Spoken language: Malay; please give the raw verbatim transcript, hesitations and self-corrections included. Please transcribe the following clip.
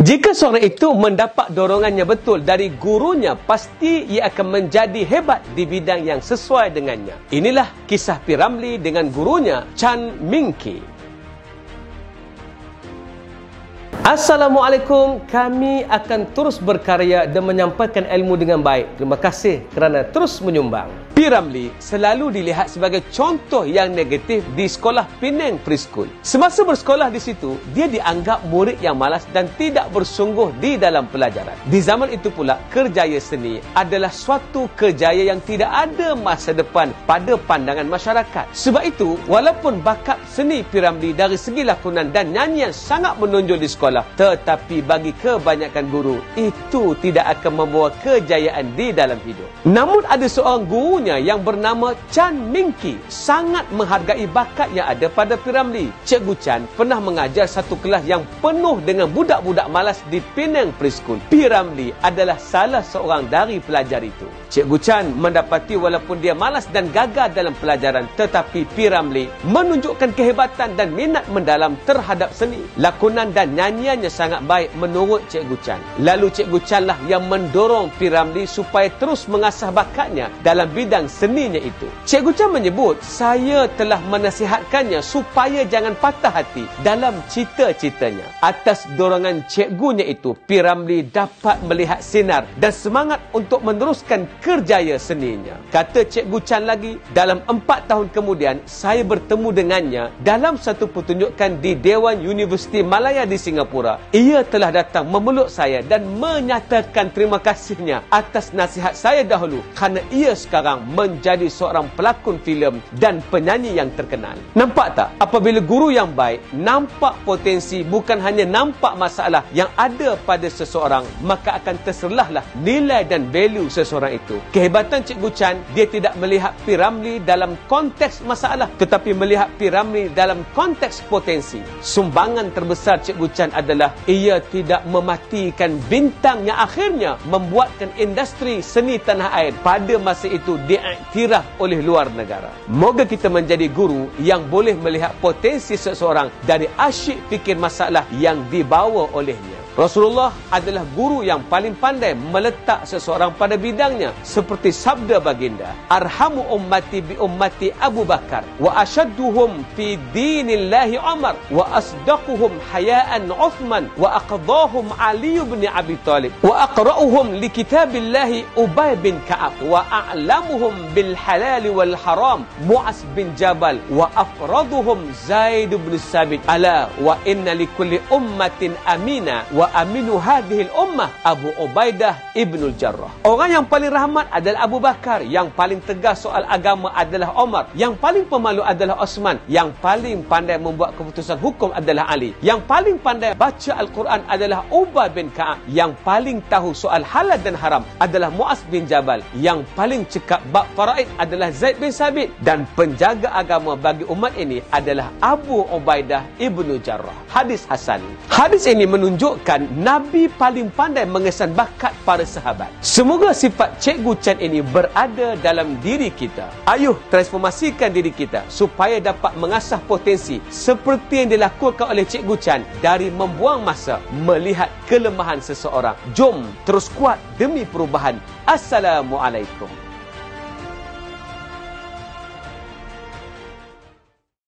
Jika seorang itu mendapat dorongannya betul dari gurunya, pasti ia akan menjadi hebat di bidang yang sesuai dengannya. Inilah kisah P. Ramlee dengan gurunya Chan Ming-ki. Assalamualaikum, kami akan terus berkarya dan menyampaikan ilmu dengan baik. Terima kasih kerana terus menyumbang. P. Ramlee selalu dilihat sebagai contoh yang negatif di sekolah Penang Preschool. Semasa bersekolah di situ, dia dianggap murid yang malas dan tidak bersungguh di dalam pelajaran. Di zaman itu pula, kerjaya seni adalah suatu kerjaya yang tidak ada masa depan pada pandangan masyarakat. Sebab itu, walaupun bakat seni P. Ramlee dari segi lakonan dan nyanyian sangat menonjol di sekolah, tetapi bagi kebanyakan guru, itu tidak akan membawa kejayaan di dalam hidup. Namun ada seorang gurunya yang bernama Chan Ming-ki sangat menghargai bakat yang ada pada P. Ramlee. Cikgu Chan pernah mengajar satu kelas yang penuh dengan budak-budak malas di Penang Preschool. P. Ramlee adalah salah seorang dari pelajar itu. Cikgu Chan mendapati walaupun dia malas dan gagal dalam pelajaran, tetapi P. Ramlee menunjukkan kehebatan dan minat mendalam terhadap seni. Lakonan dan nyanyiannya sangat baik menurut Cikgu Chan. Lalu Cikgu Chan lah yang mendorong P. Ramlee supaya terus mengasah bakatnya dalam bidang seninya itu. Cikgu Chan menyebut, saya telah menasihatkannya supaya jangan patah hati dalam cita-citanya. Atas dorongan cikgunya itu, P. Ramlee dapat melihat sinar dan semangat untuk meneruskan kerjaya seninya. Kata Cikgu Chan lagi, dalam empat tahun kemudian, saya bertemu dengannya dalam satu pertunjukan di Dewan Universiti Malaya di Singapura. Ia telah datang memeluk saya dan menyatakan terima kasihnya atas nasihat saya dahulu kerana ia sekarang menjadi seorang pelakon filem dan penyanyi yang terkenal. Nampak tak? Apabila guru yang baik nampak potensi, bukan hanya nampak masalah yang ada pada seseorang, maka akan terserlahlah nilai dan value seseorang itu. Kehebatan Cikgu Chan, dia tidak melihat P. Ramlee dalam konteks masalah, tetapi melihat P. Ramlee dalam konteks potensi. Sumbangan terbesar Cikgu Chan adalah ia tidak mematikan bintang yang akhirnya membuatkan industri seni tanah air pada masa itu diiktiraf oleh luar negara. Moga kita menjadi guru yang boleh melihat potensi seseorang dari asyik fikir masalah yang dibawa olehnya. Rasulullah adalah guru yang paling pandai meletak seseorang pada bidangnya, seperti sabda baginda, arhamu ummati bi ummati Abu Bakar wa ashadduhum fi dinillahi Umar wa asdaquhum hayaan Uthman wa aqdahum Ali bin Abi Talib wa aqra'uhum li kitabillahi Ubay bin Ka'ab wa a'lamuhum bil halal wal haram Mu'az bin Jabal wa afraduhum Zaid bin Sabit. Ala wa inna likulli ummatin amina wa aminu hadhil ummah Abu Ubaidah ibnul Jarrah. Orang yang paling rahmat adalah Abu Bakar, yang paling tegas soal agama adalah Umar, yang paling pemalu adalah Osman, yang paling pandai membuat keputusan hukum adalah Ali, yang paling pandai baca Al-Quran adalah Ubay bin Ka'ab, yang paling tahu soal halal dan haram adalah Mu'az bin Jabal, yang paling cekap bab faraid adalah Zaid bin Sabit, dan penjaga agama bagi umat ini adalah Abu Ubaidah ibnu Jarrah. Hadis hasan. Hadis ini menunjukkan Nabi paling pandai mengesan bakat para sahabat. Semoga sifat Cikgu Chan ini berada dalam diri kita. Ayuh transformasikan diri kita supaya dapat mengasah potensi seperti yang dilakukan oleh Cikgu Chan dari membuang masa melihat kelemahan seseorang. Jom terus kuat demi perubahan. Assalamualaikum.